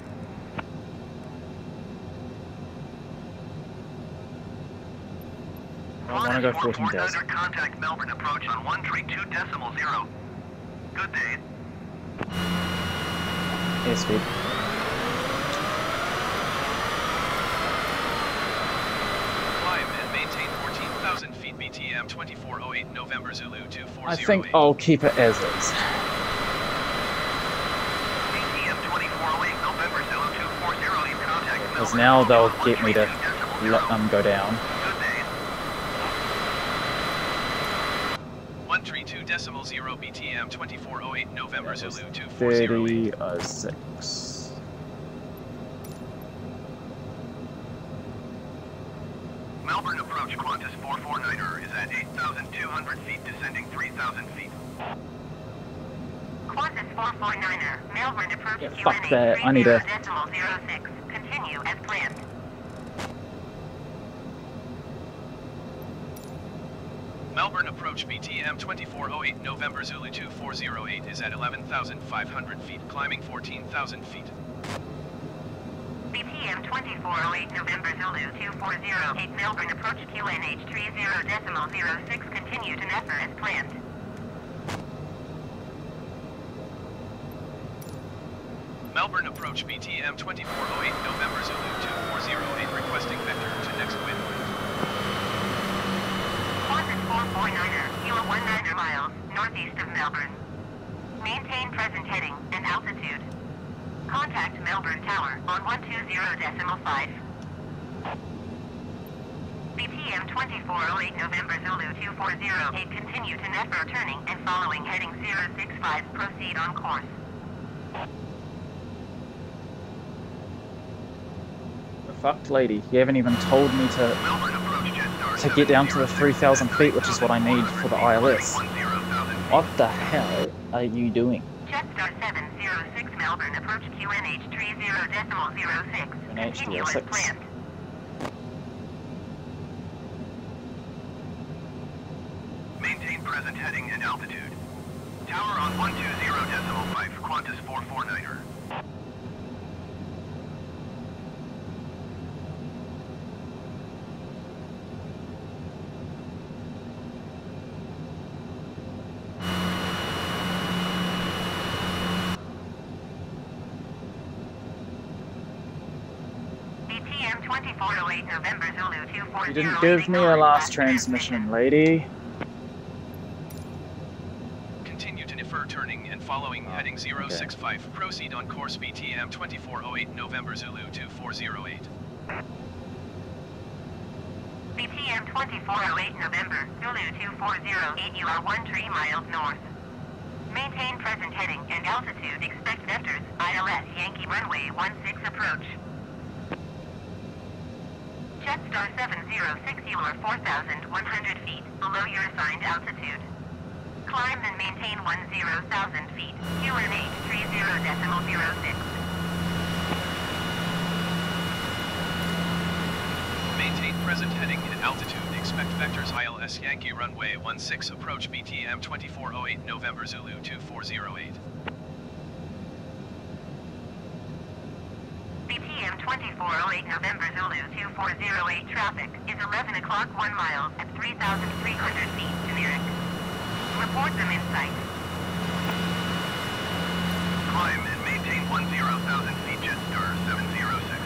I want to go fourteen thousand. Contact Melbourne approach on one three two decimal zero. Good day. Airspeed. Climb and maintain fourteen thousand feet, B T M twenty-four oh eight November Zulu two four zero eight. I think I'll keep it as is. B T M twenty-four oh eight November Zulu two four zero eight, contact Because Melbourne now approach they'll on get me to one three two decimal let zero. them go down. Good day. one three two decimal zero, B T M twenty-four oh eight November That was Zulu two four zero eight. thirty oh six. Melbourne approach Qantas four four niner is at eight thousand two hundred feet, descending three thousand feet. Qantas four four niner. Melbourne approach Yeah, Q fuck N H that. I need three a- zero decimal zero six. Continue as planned. Melbourne approach B T M twenty-four oh eight November Zulu two four zero eight is at eleven thousand five hundred feet, climbing fourteen thousand feet. B T M twenty-four oh eight November Zulu two four zero eight. Melbourne approach Q N H three zero decimal zero six. Continue to N F R as planned. Melbourne approach B T M twenty-four oh eight November Zulu two four zero eight, requesting vector to next wind. Qantas four four niner. You are one niner miles northeast of Melbourne. Maintain present heading and altitude. Contact Melbourne Tower on one two zero decimal five. B T M twenty-four oh eight November Zulu two four zero eight. Continue to N F R turning and following heading zero six five. Proceed on course. The fucked lady. You haven't even told me to Melbourne approach Jetstar to get down to the three thousand feet, which is what I need for the I L S. What the hell are you doing? Jetstar seven zero six Melbourne approach Q N H three zero decimal zero six. Q N H Continue as zero six. planned. heading and altitude. Tower on one two zero decimal five, Qantas four four niner. B T M twenty-four oh eight November Zulu two four zero. You didn't give me a last transmission, lady. Continue to defer turning and following Oh, heading zero six five. okay. Proceed on course B T M twenty-four oh eight November Zulu two four zero eight. B T M twenty-four oh eight November Zulu two four zero eight. You are one three miles north. Maintain present heading and altitude. Expect vectors. I L S Yankee runway one six approach. Jetstar seven zero six. You are four thousand one hundred feet below your assigned altitude. Climb and maintain one zero thousand feet. Q N H three zero decimal zero six. Maintain present heading and altitude. Expect vectors I L S Yankee runway one six approach B T M twenty-four oh eight November Zulu two four zero eight. B T M twenty-four oh eight November Zulu two four zero eight. Traffic is eleven o'clock one mile at three thousand three hundred feet generic. Report them in sight. Climb and maintain one zero thousand feet, Jetstar seven zero six.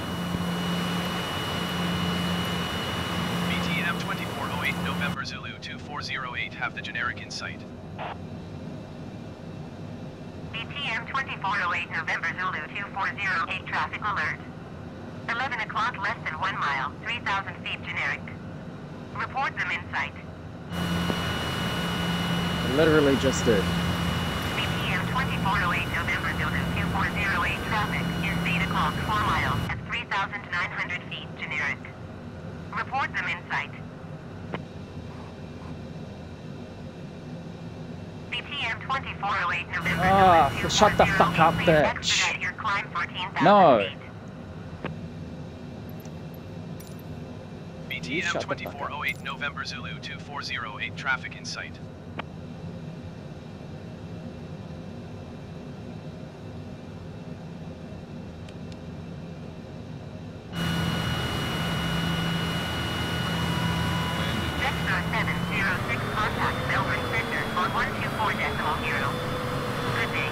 B T M twenty-four oh eight November Zulu two four zero eight. Have the generic in sight. B T M twenty-four oh eight November Zulu two four zero eight. Traffic alert. eleven o'clock less than one mile, three thousand feet generic. Report them in sight. I literally just did. B T M twenty-four oh eight November Zulu two four zero eight. Traffic is eight o'clock four miles at three thousand nine hundred feet generic. Report them in sight. B T M twenty-four oh eight November Ah, Zulu two shut the four zero fuck eight. up, Please bitch. expedite your climb fourteen thousand No. feet. B T You M shut the fuck twenty-four oh eight November Zulu two four zero eight. Traffic in sight. Jetstar seven zero six. Contact Melbourne Center on one two four decimal zero. Good day.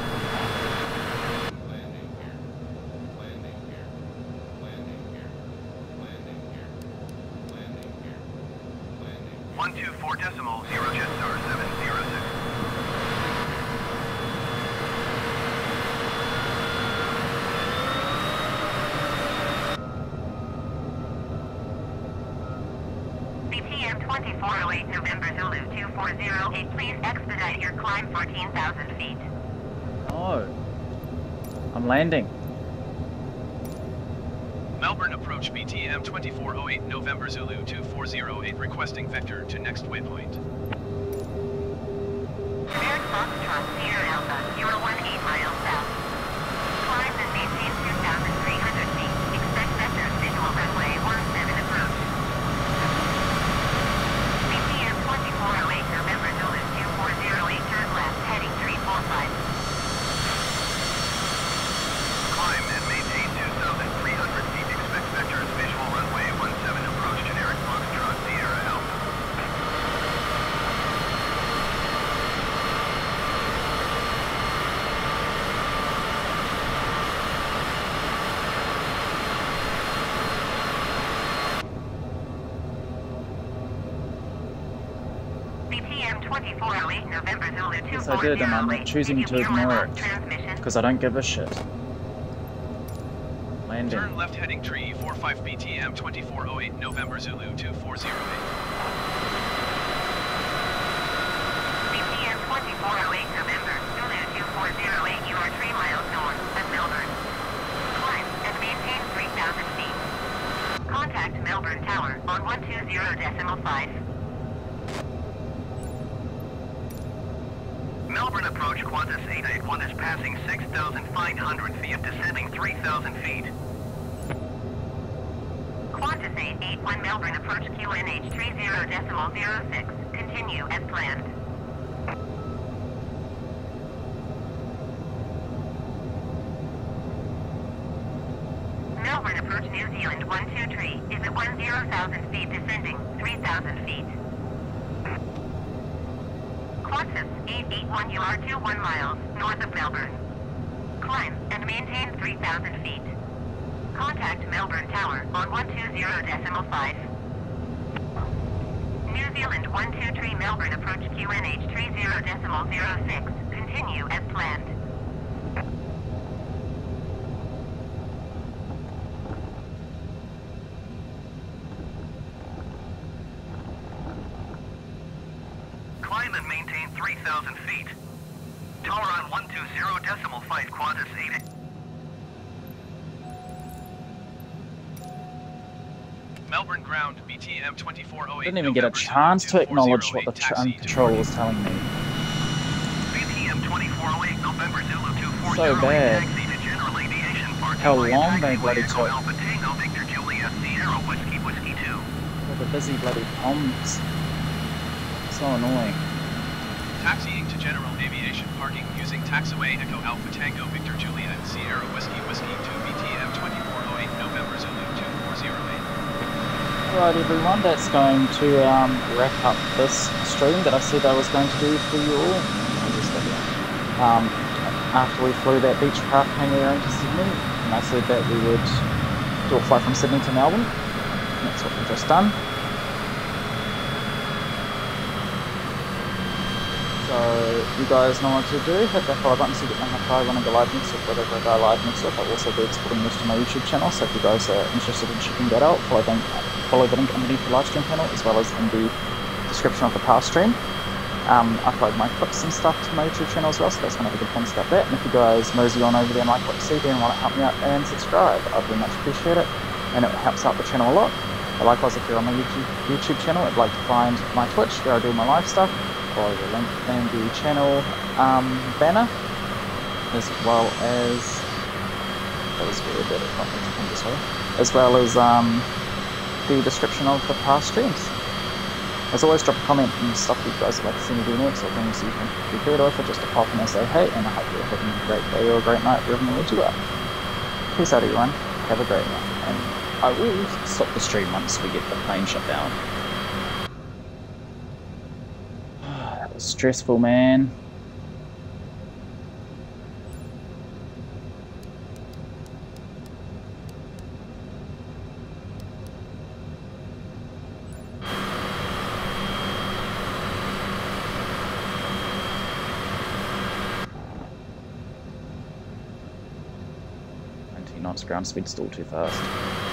Landing here. Landing here. Landing here. Landing here. Landing here. Landing here. one two four decimal zero, Jetstar seven zero six. B T M twenty-four oh eight November Zulu two four zero eight. Please expedite your climb fourteen thousand feet. No. I'm landing. Melbourne approach B T M twenty-four oh eight November Zulu two four zero eight. Requesting vector to next waypoint. Spirit Foxtrot Sierra Alpha, you are one eight miles south. Climb and maintain two thousand three hundred feet. Expect vectors visual runway one seven approach. B T M twenty-four oh eight November Zulu two four zero eight. Turn left, heading three four five. Climb and maintain two thousand three hundred feet. Expect vectors visual runway one seven approach generic Foxtrot Sierra Alpha. B T M twenty-four oh eight November Zulu two Yes, four zero eight. I did, and I'm not choosing Did to you hear my ignore last it. transmission? Because I don't give a shit. Landing. Turn left heading tree four five B T M twenty-four oh eight November Zulu two four zero eight. B T M twenty-four oh eight November Zulu two four zero eight. You are three miles north of Melbourne. Climb and maintain three thousand feet. Contact Melbourne Tower on one two zero decimal five. Melbourne approach Qantas eight eight. Qantas passing six thousand five hundred feet, descending three thousand feet. Qantas eight eight one Melbourne approach Q N H three zero decimal zero six. Continue as planned. Melbourne approach New Zealand one two three is at ten thousand feet descending three thousand feet. Qantas eight eight one, you are two one miles north of Melbourne. Climb and maintain three thousand feet. Contact Melbourne Tower on one two zero point five. New Zealand one two three Melbourne approach Q N H three zero point zero six. Continue as planned. Climb and maintain three thousand feet. Tower on one two zero decimal five Qantas eight. Melbourne ground, B T M twenty-four oh eight. Didn't even get a chance to acknowledge what the train control was telling me. B T M twenty-four oh eight November Zulu two four So zero bad. taxi to General Aviation Parking How Lot, long they taxiway bloody Echo took. Alpha Tango Victor Juliet Sierra Whiskey Whiskey two. All the busy bloody comms. So annoying. Taxiing to General Aviation Parking using taxiway Echo Alpha Tango Victor Juliet Sierra Whiskey Whiskey two B T M twenty-four oh eight November Zulu two four zero eight. Alright everyone, that's going to um, wrap up this stream that I said I was going to do for you all. I'll just go down. Um, after we flew that Beechcraft hangar into Sydney, and I said that we would do a flight from Sydney to Melbourne. And that's what we've just done. So you guys know what to do. Hit that follow button so you get notified when I go live next week, whatever I go live next week. I'll also be exporting this to my YouTube channel, so if you guys are interested in checking that out, follow the, follow the link underneath the live stream panel as well as in the description of the past stream. Um, I upload my clips and stuff to my YouTube channel as well, so that's one of the good things about that. And if you guys mosey on over there and like what you see, then want to help me out and subscribe, I'd very much appreciate it, and it helps out the channel a lot. But likewise, if you're on my YouTube, YouTube channel and would like to find my Twitch where I do my live stuff, follow the link in the channel um, banner, as well as that was very bad at from this way, as well as um, the description of the past streams. As always, drop a comment and stuff that you guys would like to see me do next, or things you can be better with, or just to pop in and say hey, and I hope you're having a great day or a great night wherever you are. Peace out everyone, have a great one, and I will stop the stream once we get the plane shut down. That was stressful, man. nineteen knots, ground speed still too fast.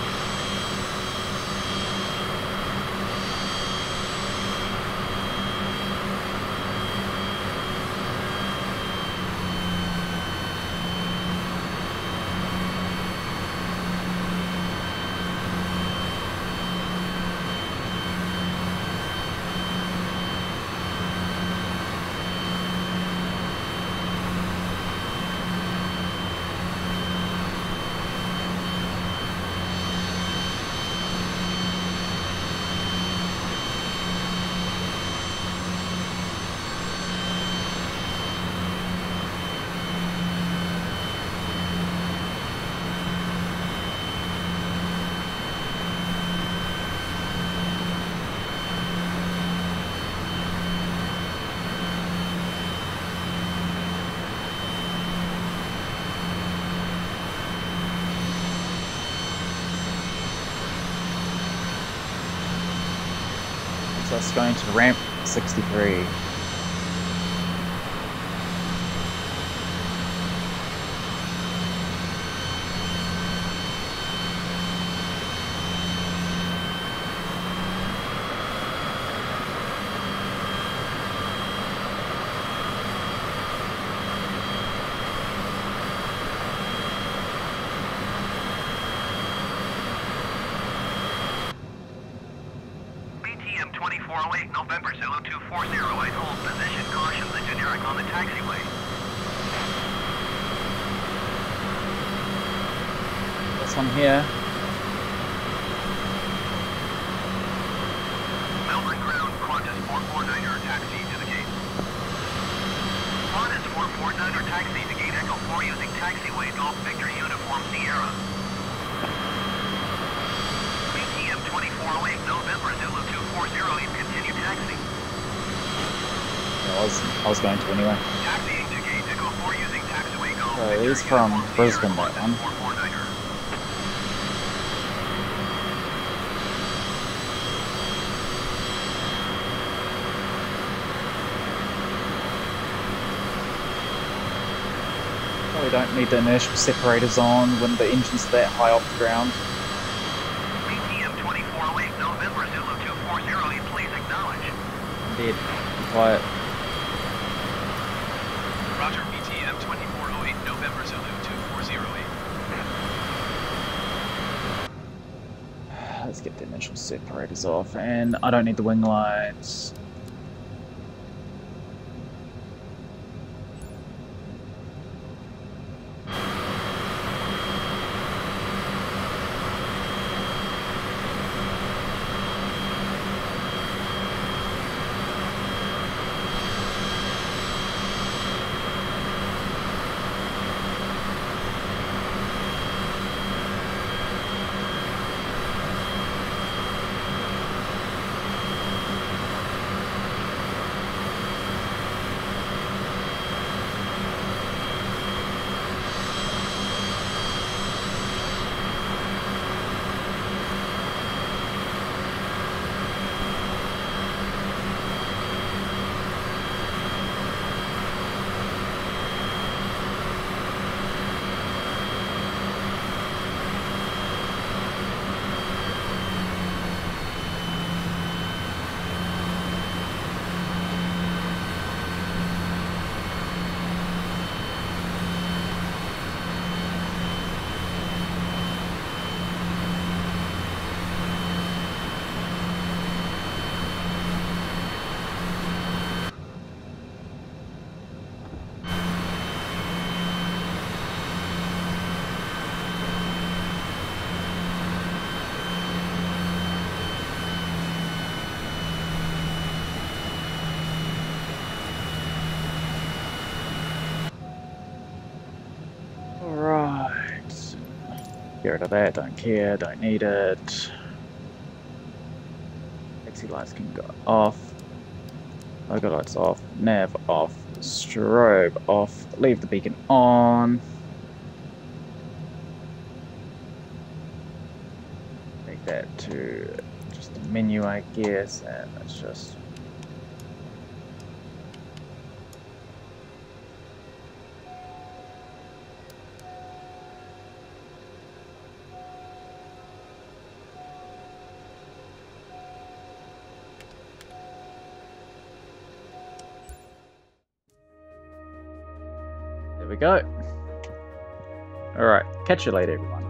That's going to ramp sixty-three. twenty-four oh eight November Zulu two four zero eight, hold position, caution the generic on the taxiway. This one here. Melbourne ground, Qantas four four niner taxi to the gate. Qantas four four niner taxi to gate Echo four using taxiway Golf Victor Uniform Sierra. twenty-four oh eight November Zulu two four zero, you continue taxiing. I was, I was going to anyway. Taxiing to gate Echo four using taxiway Golf. So it is from Brisbane, that one. four four niner. We don't need the inertial separators on when the engine's that high off the ground. B T M twenty-four oh eight November Zulu two four zero, you please acknowledge. Dead. Quiet. Roger, B T M twenty-four oh eight November Zulu two four zero eight. Let's get the inertial separators off, and I don't need the wing lights. Get rid of that, don't care, don't need it. Taxi lights can go off. Logo lights off, nav off, strobe off, leave the beacon on. Take that to just a menu, I guess, and let's just there we go. Alright, catch you later, everyone.